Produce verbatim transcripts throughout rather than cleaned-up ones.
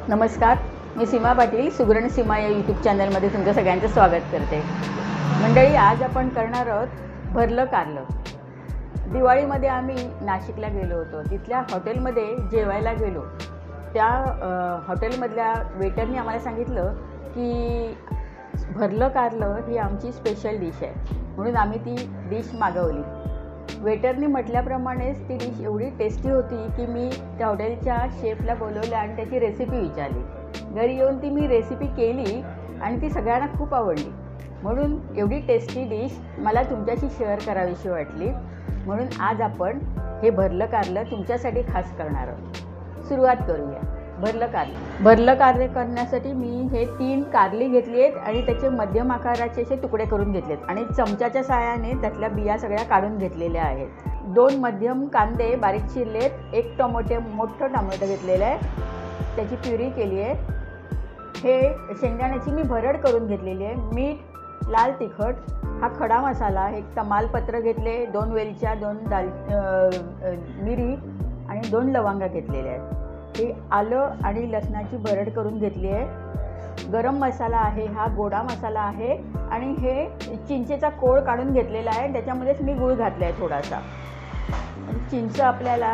नमस्कार, मी सीमा पाटील सुगरण सीमा या यूट्यूब चॅनलमध्ये तुमचं सगळ्यांचं स्वागत करते। मंडळी, आज आपण करणार आहोत भरलं कारलं। दिवाळीमध्ये आम्ही नाशिकला गेलो होतो। तिथल्या हॉटेलमध्ये जेवायला गेलो। त्या हॉटेलमधल्या वेटरने आम्हाला सांगितलं की भरलं कारलं ही आमची स्पेशल डिश आहे, म्हणून आम्ही ती डिश मागवली। वेटरने म्हटल्याप्रमाणेच ती डिश एवढी टेस्टी होती की मी त्या हॉटेलच्या शेफला बोलवलं आणि त्याची रेसिपी विचारली। घरी येऊन ती मी रेसिपी केली आणि ती सगळ्यांना खूप आवडली, म्हणून एवढी टेस्टी डिश मला तुमच्याशी शेअर करावीशी वाटली। म्हणून आज आपण हे भरलं कारलं तुमच्यासाठी खास करणार आहोत। सुरुवात करूया। भरलं कारलं भरलं कारले करण्यासाठी मी हे तीन कारली घेतली आहेत आणि त्याचे मध्यम आकाराचे असे तुकडे करून घेतलेत आणि चमच्याच्या साहाय्याने त्यातल्या बिया सगळ्या काढून घेतलेल्या आहेत। दोन मध्यम कांदे बारीक चिरलेत। एक टोमॅटो मोठं टोमॅटो घेतलेलं आहे, त्याची प्युरी केली आहे। हे शेंगदाण्याची मी भरड करून घेतलेली आहे। मीठ, लाल तिखट, हा खडा मसाला, एक तमालपत्र घेतले, दोन वेलच्या, दोन दाल मिरी आणि दोन लवंगा घेतलेल्या आहेत। हे आलं आणि लसणाची भरड करून घेतली आहे। गरम मसाला आहे, हा गोडा मसाला आहे आणि हे चिंचेचा कोळ काढून घेतलेला आहे, त्याच्यामध्येच मी गूळ घातला आहे थोडासा। चिंच आपल्याला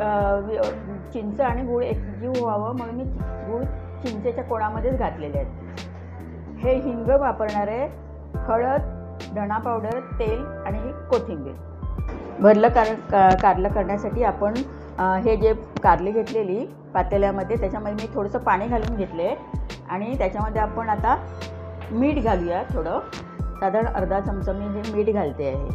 चिंच आणि गूळ एकजीव व्हावं म्हणून मी गूळ चिंचेच्या कोळामध्येच घातलेले आहेत। हे हिंग वापरणार आहे, हळद, धणा पावडर, तेल आणि कोथिंबीर। भरलं कार कारलं करण्यासाठी आपण हे जे कारली घेतलेली पातेल्यामध्ये त्याच्यामध्ये मी थोडंसं पाणी घालून घेतले आणि त्याच्यामध्ये आपण आता मीठ घालूया। थोडं साधारण अर्धा चमचा मी हे मीठ घालते आहे।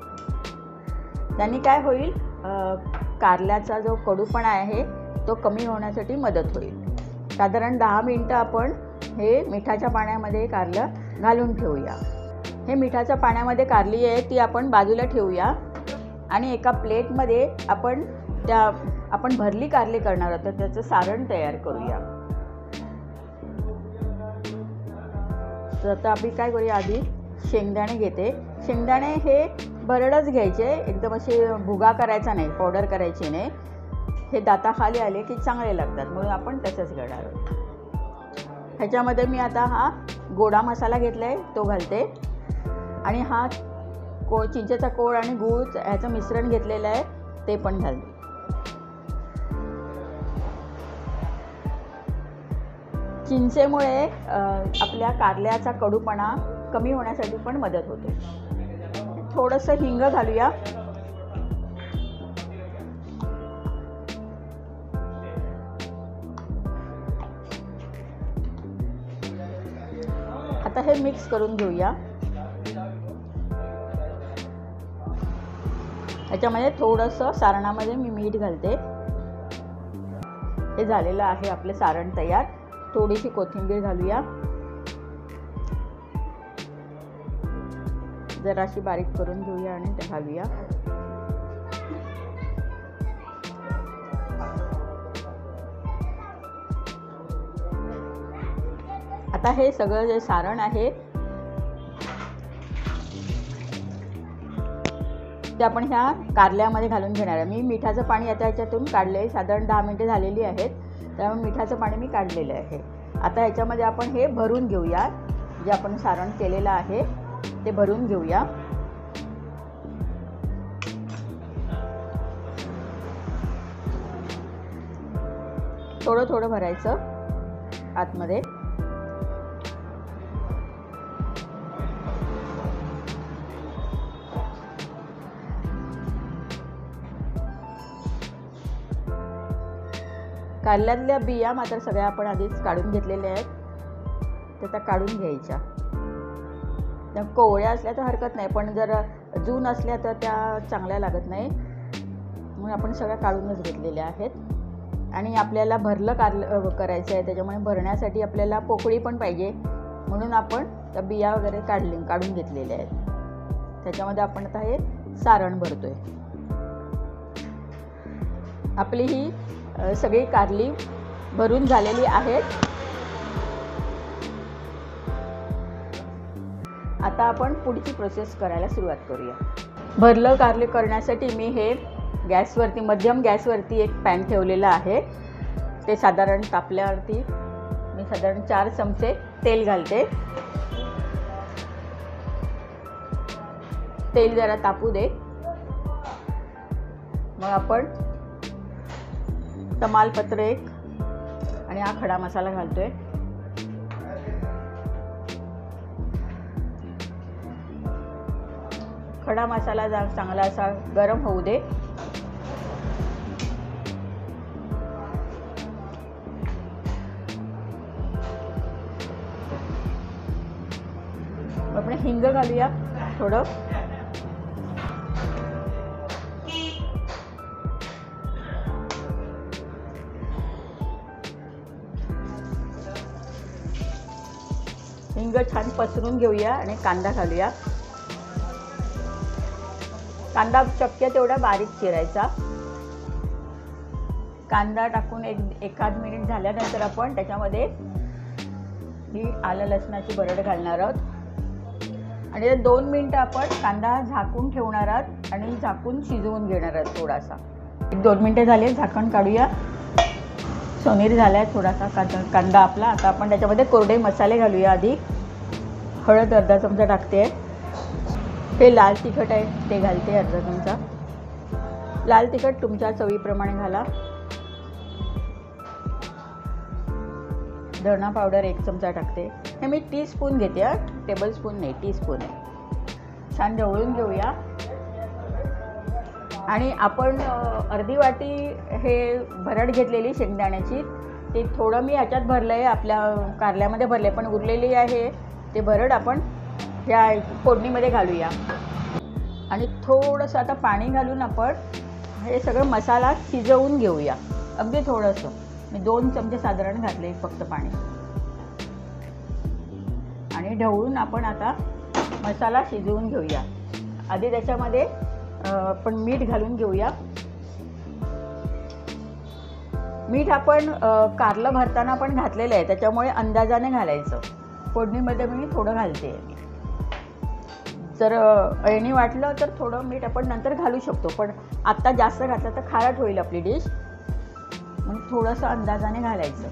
त्यांनी काय होईल, कारल्याचा जो कडूपणा आहे तो कमी होण्यासाठी मदत होईल। साधारण दहा मिनटं आपण हे मिठाच्या पाण्यामध्ये कारलं घालून ठेवूया। हे मिठाच्या पाण्यामध्ये कारली आहे ती आपण बाजूला ठेवूया आणि एका प्लेटमध्ये आपण त्या आपण भरली कारली करणार आहोत, तर त्याचं सारण तयार करूया। तर आता आपण काय करूया, आधी शेंगदाणे घेते। शेंगदाणे हे भरडच घ्यायचे, एकदम असे भुगा करायचा नाही, पावडर करायची नाही। हे दाताखाली आले की चांगले लागतात, म्हणून आपण तसंच करणार आहोत। ह्याच्यामध्ये मी आता हा गोडा मसाला घेतला आहे तो घालते आणि हा को चिंचेचा कोळ आणि गूळ ह्याचं मिश्रण घेतलेलं आहे ते पण घालते। चिंचेमुळे आपल्या कारल्याचा कडूपणा कमी होण्यासाठी पण मदत होते। थोडंसं हिंग घालूया। आता हे मिक्स करून घेऊया। याच्यामध्ये थोडंसं सारणामध्ये मी मीठ घालते। हे झालेलं आहे आपले सारण तयार। थोडीशी कोथिंबीर घालूया, जराशी बारीक करून घेऊया आणि ते घालूया। आता हे सगळं जे सारण आहे ते आपण ह्या कारल्यामध्ये घालून घेणार आहे। मी मिठाचं पाणी आता ह्याच्यातून काढलं आहे, साधारण दहा मिनिटे झालेली आहेत, त्यामुळे मिठाचं पाणी मी काढलेलं आहे। आता ह्याच्यामध्ये आपण हे भरून घेऊया, जे आपण सारण केलेलं आहे ते भरून घेऊया। थोडं थोडं भरायचं आतमध्ये। कारल्यातल्या बिया मात्र सगळ्या आपण आधीच काढून घेतलेल्या आहेत, तर त्या काढून घ्यायच्या। त्या कोवळ्या असल्या तर हरकत नाही, पण जर जून असल्या तर त्या चांगल्या लागत नाही, म्हणून आपण सगळ्या काढूनच घेतलेल्या आहेत। आणि आपल्याला भरलं कारलं करायचं आहे, त्याच्यामुळे भरण्यासाठी आपल्याला पोकळी पण पाहिजे, म्हणून आपण त्या बिया वगैरे काढले काढून घेतलेल्या आहेत। त्याच्यामध्ये आपण आता हे सारण भरतोय। आपली ही सगळी कारली भरून झालेली आहेत। आता आपण पुढची प्रोसेस करायला सुरुवात करूया। भरलं कारले करण्यासाठी मी हे गॅसवरती मध्यम गॅसवरती एक पॅन ठेवलेला आहे। ते साधारण तापल्यावरती साधारण चार चमचे तेल घालते. तेल जरा तापू दे. मग आपण तमालपत्र एक आणि हा खडा मसाला घालतोय. खडा मसाला जा चांगला असा गरम होऊ दे. आपण हिंग घालूया थोडं. हिंग छान पसरून घेऊया आणि कांदा घालूया. कांदा शक्य तेवढा बारीक चिरायचा. कांदा टाकून एक एखाद मिनिट झाल्यानंतर आपण त्याच्यामध्ये ही आलं लसणाची बरड घालणार आहोत आणि दोन मिनटं आपण कांदा झाकून ठेवणार आहोत आणि झाकून शिजवून घेणार आहोत थोडासा. एक दोन मिनटं झाले, झाकण काढूया. सोनेरी झाला आहे थोडासा कांदा कांदा आपला. आता आपण त्याच्यामध्ये कोरडे मसाले घालूया. आधी हळद अर्धा चमचा टाकते. हे लाल तिखट आहे ते घालते अर्धा चमचा. लाल तिखट तुमच्या चवीप्रमाणे घाला. धणा पावडर एक चमचा टाकते. हे मी टी स्पून घेते, हा टेबल स्पून नाही, टी स्पून आहे. छान ढवळून घेऊया. आणि आपण अर्धी वाटी हे भरड घेतलेली शेंगदाण्याची, ते थोडं मी ह्याच्यात भरलं आहे, आपल्या कारल्यामध्ये भरले, पण उरलेली आहे ते भरड आपण या फोडणीमध्ये घालूया. आणि थोडंसं आता पाणी घालून आपण हे सगळं मसाला शिजवून घेऊया. अगदी थोडंसं, मी दोन चमचे साधारण घातले फक्त पाणी. आणि ढवळून आपण आता मसाला शिजवून घेऊया. आधी त्याच्यामध्ये आपण मीठ घालून घेऊया. मीठ आपण कारलं भरताना पण घातलेलं आहे, त्याच्यामुळे अंदाजाने घालायचं. फोडणीमध्ये मी थोडं घालते. जर अळणी वाटलं तर थोडं मीठ आपण नंतर घालू शकतो, पण आत्ता जास्त घातलं तर खारट होईल आपली डिश, मग थोडंसं अंदाजाने घालायचं.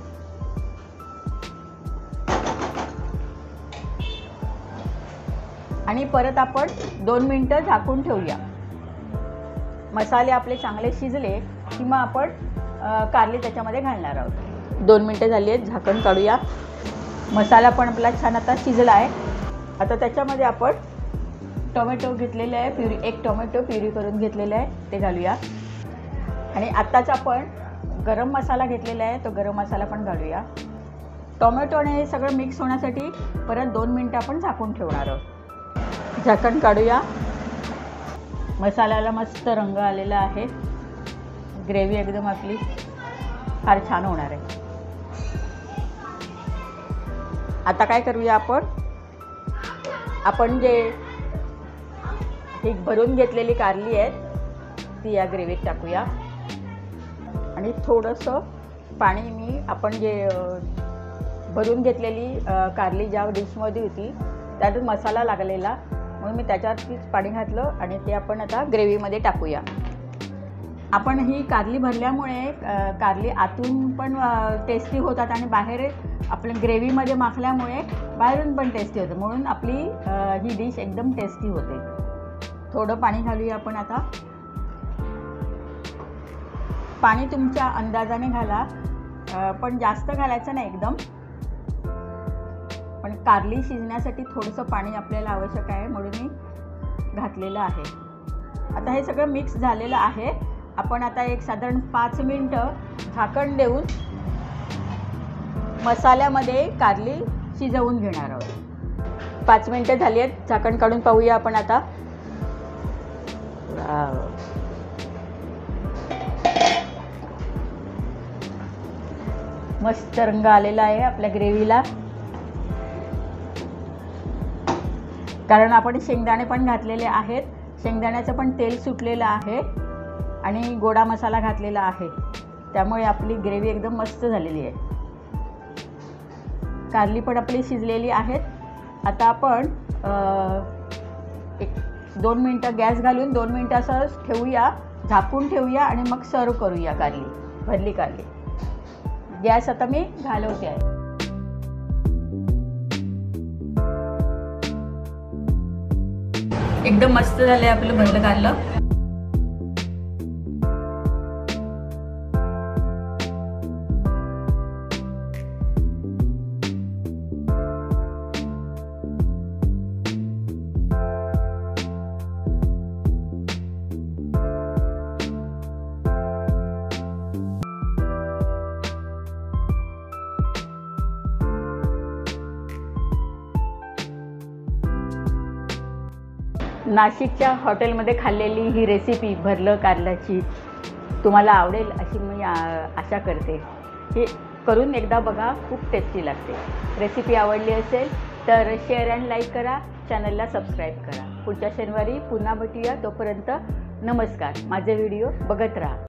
आणि परत आपण दोन मिनटं झाकून ठेवूया. मसाले आपले चांगले शिजले की मग आपण कारली त्याच्यामध्ये घालणार आहोत. दोन मिनटं झाली आहेत, झाकण काढूया. मसाला पण आपला छान आता शिजला आहे. आता त्याच्यामध्ये आपण टोमॅटो घेतलेले आहे, प्युरी एक टोमॅटो प्युरी करून घेतलेला आहे ते घालूया. आणि आत्ताच आपण गरम मसाला घेतलेला आहे, तो गरम मसाला पण घालूया. टोमॅटो आणि हे सगळं मिक्स होण्यासाठी परत दोन मिनटं आपण झाकून ठेवणार आहोत. झाकण काढूया. मसाल्याला मस्त रंग आलेला आहे. ग्रेव्ही एकदम आपली फार छान होणार आहे. आता काय करूया, आपण आपण जे ही भरून घेतलेली कारली आहेत ती या ग्रेव्हीत टाकूया. आणि थोडंसं पाणी मी आपण जे भरून घेतलेली कारली ज्या डिशमध्ये होती त्यातून मसाला लागलेला, म्हणून मी त्याच्यावरतीच पाणी घातलं आणि ते आपण आता ग्रेव्हीमध्ये टाकूया. आपण ही कारली भरल्यामुळे कारली आतून पण टेस्टी होतात आणि बाहेर आपल्या ग्रेव्हीमध्ये माखल्यामुळे बाहेरून पण टेस्टी होतं, म्हणून आपली ही डिश एकदम टेस्टी होते. थोडं पाणी घालूया आपण आता. पाणी तुमच्या अंदाजाने घाला, पण जास्त घालायचं नाही एकदम. पण कारली शिजण्यासाठी थोडंसं पाणी आपल्याला आवश्यक आहे, म्हणून मी घातलेलं आहे. आता हे सगळं मिक्स झालेलं आहे. आपण आता एक साधारण पाच मिनटं झाकण देऊन मसाल्यामध्ये कारली शिजवून घेणार आहोत. पाच मिनटं झाली आहेत, झाकण काढून पाहूया आपण आता. मस्त रंग आलेला आहे आपल्या ग्रेव्हीला, कारण आपण शेंगदाणे पण घातलेले आहेत. शेंगदाण्याचं पण तेल सुटलेलं आहे आणि गोडा मसाला घातलेला आहे, त्यामुळे आपली ग्रेव्ही एकदम मस्त झालेली आहे. कारली पण आपली शिजलेली आहेत. आता आपण एक दोन मिनटं गॅस घालून दोन मिनटं असं ठेवूया, झाकून ठेवूया आणि मग सर्व करूया कारली, भरली कारली. गॅस आता मी घालवते आहे. एकदम मस्त झालंय आपलं भरलं कारलं. नाशिकच्या हॉटेलमध्ये खाल्लेली ही रेसिपी भरलं कारल्याची तुम्हाला आवडेल अशी मी आशा करते. हे करून एकदा बघा, खूप टेस्टी लागते. रेसिपी आवडली असेल तर शेअर अँड लाईक करा, चॅनलला सबस्क्राईब करा. पुढच्या शनिवारी पुन्हा भेटूया. तोपर्यंत नमस्कार. माझे व्हिडिओ बघत राहा.